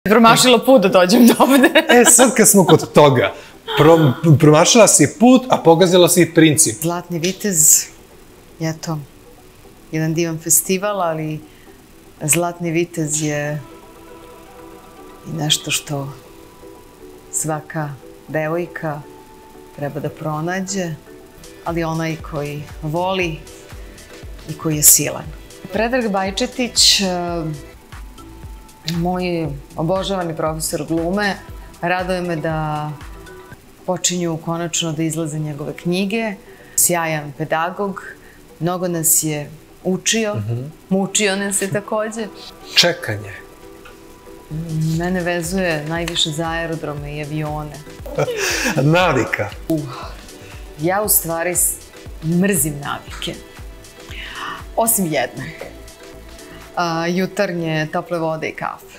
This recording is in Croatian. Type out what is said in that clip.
Promašila put da dođem do ovde. Sad kad smo kod toga, promašila si put, a pogazila si princip. Zlatni vitez, eto, jedan divan festival, ali Zlatni vitez je i nešto što svaka devojka treba da pronađe, ali onaj koji voli i koji je silan. Predrag Bajčetić, moj obožavani profesor glume, raduje me da počinju konačno da izlaze njegove knjige. Sjajan pedagog, mnogo nas je učio, mučio nas je takođe. Čekanje. Mene vezuje najviše za aerodrome i avione. Navika. Ja u stvari mrzim navike. Osim jedne. Jutarnje tople vode i kafe.